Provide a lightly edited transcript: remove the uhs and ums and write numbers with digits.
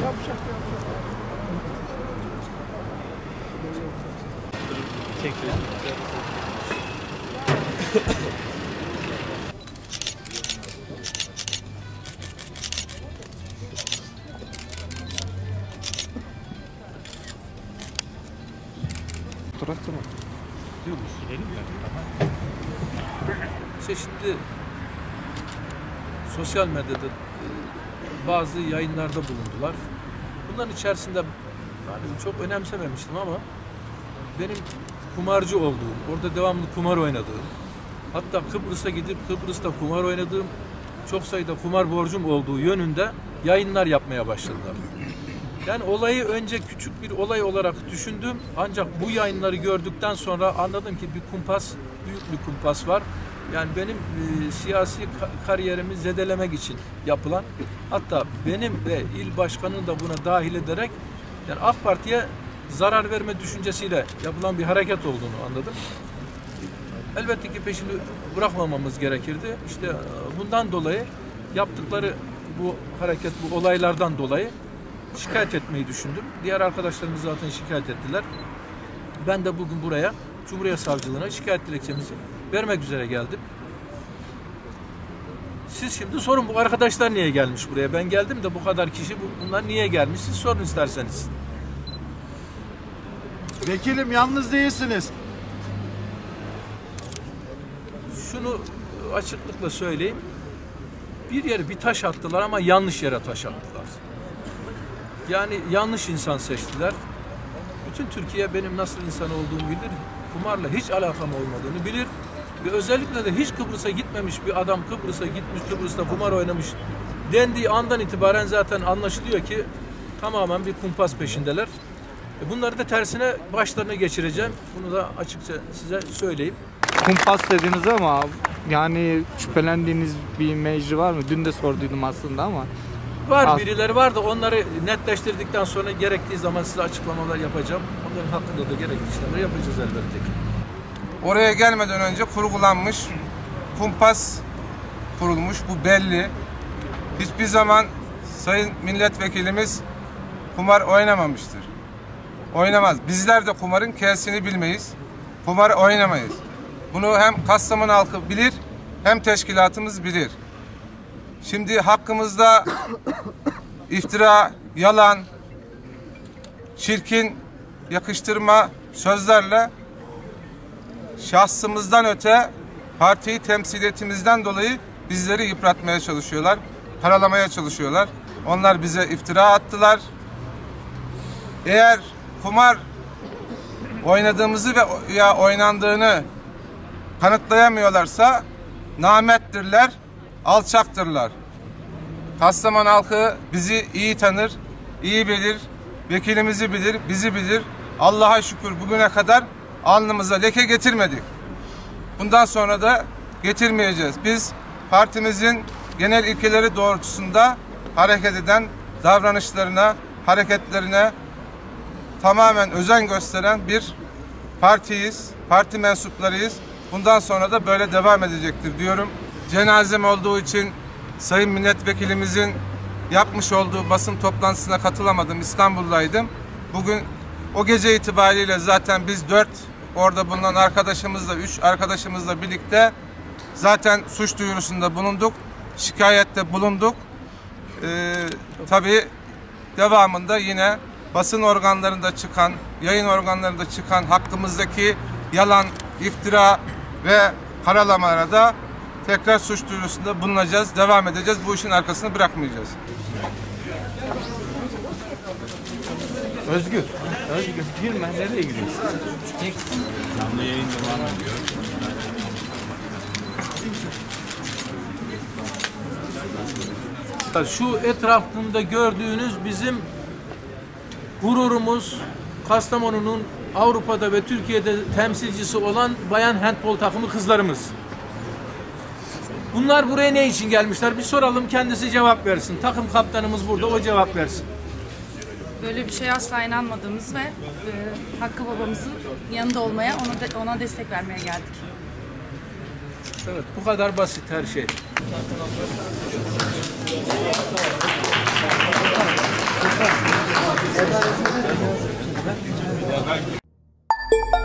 Teşekkürler. Fotoğrafta mı? Yok, silelim mi? Çeşitli sosyal medyada bazı yayınlarda bulundular. Bunların içerisinde yani çok önemsememiştim ama benim kumarcı olduğum, orada devamlı kumar oynadığım, hatta Kıbrıs'a gidip Kıbrıs'ta kumar oynadığım, çok sayıda kumar borcum olduğu yönünde yayınlar yapmaya başladılar. Yani olayı önce küçük bir olay olarak düşündüm. Ancak bu yayınları gördükten sonra anladım ki bir kumpas, büyük bir kumpas var. Yani benim siyasi kariyerimi zedelemek için yapılan, hatta benim ve il başkanını da buna dahil ederek yani AK Parti'ye zarar verme düşüncesiyle yapılan bir hareket olduğunu anladım. Elbette ki peşini bırakmamamız gerekirdi. İşte bundan dolayı yaptıkları bu hareket, bu olaylardan dolayı şikayet etmeyi düşündüm. Diğer arkadaşlarımız zaten şikayet ettiler. Ben de bugün buraya Cumhuriyet Savcılığına şikayet dilekçemizi vermek üzere geldim. Siz şimdi sorun, bu arkadaşlar niye gelmiş buraya? Ben geldim de bu kadar kişi, bunlar niye gelmiş? Siz sorun isterseniz. Vekilim, yalnız değilsiniz. Şunu açıklıkla söyleyeyim. Bir taş attılar ama yanlış yere taş attılar. Yani yanlış insan seçtiler. Bütün Türkiye benim nasıl insan olduğumu bilir. Kumarla hiç alakam olmadığını bilir. Ve özellikle de hiç Kıbrıs'a gitmemiş bir adam Kıbrıs'a gitmiş, Kıbrıs'ta kumar oynamış dendiği andan itibaren zaten anlaşılıyor ki tamamen bir kumpas peşindeler. Bunları da tersine başlarına geçireceğim. Bunu da açıkça size söyleyeyim. Kumpas dediniz ama yani şüphelendiğiniz bir mecra var mı? Dün de sorduydum aslında ama. Var, birileri var da onları netleştirdikten sonra gerektiği zaman size açıklamalar yapacağım. Onların hakkında da gerekli işlemleri yapacağız elbette ki. Oraya gelmeden önce kurgulanmış, kumpas kurulmuş, bu belli. Hiçbir zaman Sayın Milletvekilimiz kumar oynamamıştır. Oynamaz. Bizler de kumarın K'sini bilmeyiz. Kumar oynamayız. Bunu hem Kastamonu halkı bilir, hem teşkilatımız bilir. Şimdi hakkımızda iftira, yalan, çirkin yakıştırma sözlerle şahsımızdan öte partiyi temsiliyetimizden dolayı bizleri yıpratmaya çalışıyorlar, paralamaya çalışıyorlar. Onlar bize iftira attılar. Eğer kumar oynadığımızı veya oynandığını kanıtlayamıyorlarsa namerttirler, alçaktırlar. Kastamonu halkı bizi iyi tanır, iyi bilir, vekilimizi bilir, bizi bilir. Allah'a şükür bugüne kadar alnımıza leke getirmedik. Bundan sonra da getirmeyeceğiz. Biz partimizin genel ilkeleri doğrultusunda hareket eden, davranışlarına, hareketlerine tamamen özen gösteren bir partiyiz, parti mensuplarıyız. Bundan sonra da böyle devam edecektir diyorum. Cenazem olduğu için Sayın Milletvekilimizin yapmış olduğu basın toplantısına katılamadım. İstanbul'daydım. Bugün o gece itibariyle zaten biz 4 orada bulunan arkadaşımızla, 3 arkadaşımızla birlikte zaten suç duyurusunda bulunduk. Şikayette bulunduk. Tabii devamında yine basın organlarında çıkan, yayın organlarında çıkan hakkımızdaki yalan, iftira ve karalamalara da tekrar suç duyurusunda bulunacağız, devam edeceğiz. Bu işin arkasını bırakmayacağız. Özgür girme, nereye gidiyorsun? Canlı yayın devam ediyor. Şu etrafında gördüğünüz bizim gururumuz, Kastamonu'nun Avrupa'da ve Türkiye'de temsilcisi olan bayan handbol takımı kızlarımız. Bunlar buraya ne için gelmişler? Bir soralım, kendisi cevap versin. Takım kaptanımız burada, o cevap versin. Böyle bir şeye asla inanmadığımız ve Hakkı babamızın yanında olmaya, ona destek vermeye geldik. Evet, bu kadar basit her şey. Efendim.